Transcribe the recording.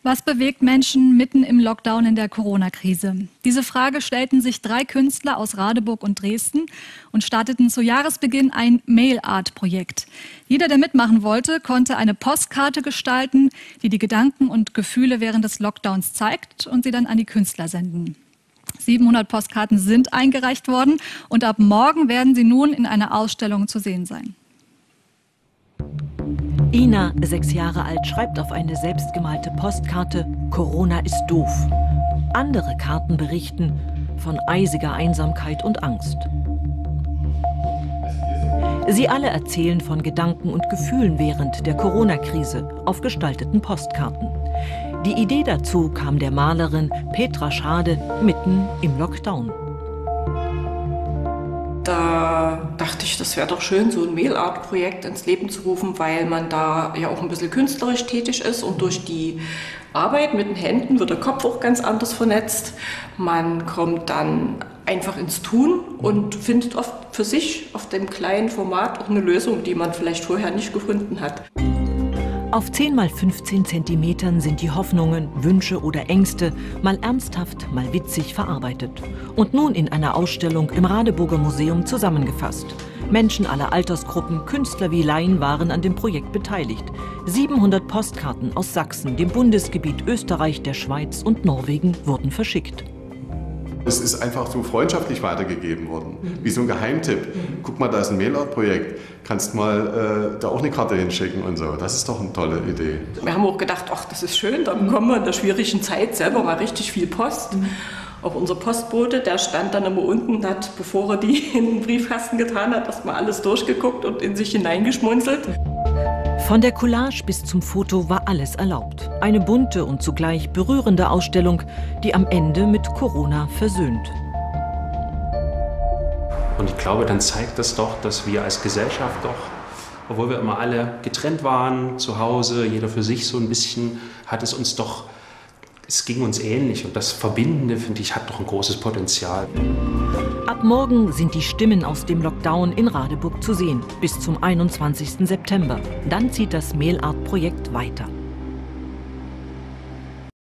Was bewegt Menschen mitten im Lockdown in der Corona-Krise? Diese Frage stellten sich 3 Künstler aus Radeburg und Dresden und starteten zu Jahresbeginn ein Mail-Art-Projekt. Jeder, der mitmachen wollte, konnte eine Postkarte gestalten, die die Gedanken und Gefühle während des Lockdowns zeigt und sie dann an die Künstler senden. 700 Postkarten sind eingereicht worden und ab morgen werden sie nun in einer Ausstellung zu sehen sein. Ina, 6 Jahre alt, schreibt auf eine selbstgemalte Postkarte: Corona ist doof. Andere Karten berichten von eisiger Einsamkeit und Angst. Sie alle erzählen von Gedanken und Gefühlen während der Corona-Krise auf gestalteten Postkarten. Die Idee dazu kam der Malerin Petra Schade mitten im Lockdown. Da dachte ich, das wäre doch schön, so ein Mail-Art-Projekt ins Leben zu rufen, weil man da ja auch ein bisschen künstlerisch tätig ist und durch die Arbeit mit den Händen wird der Kopf auch ganz anders vernetzt. Man kommt dann einfach ins Tun und findet oft für sich auf dem kleinen Format auch eine Lösung, die man vielleicht vorher nicht gefunden hat. Auf 10 x 15 Zentimetern sind die Hoffnungen, Wünsche oder Ängste mal ernsthaft, mal witzig verarbeitet. Und nun in einer Ausstellung im Radeburger Museum zusammengefasst. Menschen aller Altersgruppen, Künstler wie Laien waren an dem Projekt beteiligt. 700 Postkarten aus Sachsen, dem Bundesgebiet Österreich, der Schweiz und Norwegen wurden verschickt. Es ist einfach so freundschaftlich weitergegeben worden, wie so ein Geheimtipp. Guck mal, da ist ein Mail-Out-Projekt, kannst mal da auch eine Karte hinschicken und so. Das ist doch eine tolle Idee. Wir haben auch gedacht, ach, das ist schön, da bekommen wir in der schwierigen Zeit selber mal richtig viel Post. Auch unser Postbote, der stand dann immer unten, hat, bevor er die in den Briefkasten getan hat, erst mal alles durchgeguckt und in sich hineingeschmunzelt. Von der Collage bis zum Foto war alles erlaubt. Eine bunte und zugleich berührende Ausstellung, die am Ende mit Corona versöhnt. Und ich glaube, dann zeigt das doch, dass wir als Gesellschaft doch, obwohl wir immer alle getrennt waren, zu Hause, jeder für sich so ein bisschen, es ging uns ähnlich. Und das Verbindende, finde ich, hat doch ein großes Potenzial. Ab morgen sind die Stimmen aus dem Lockdown in Radeburg zu sehen, bis zum 21. September. Dann zieht das Mail-Art-Projekt weiter.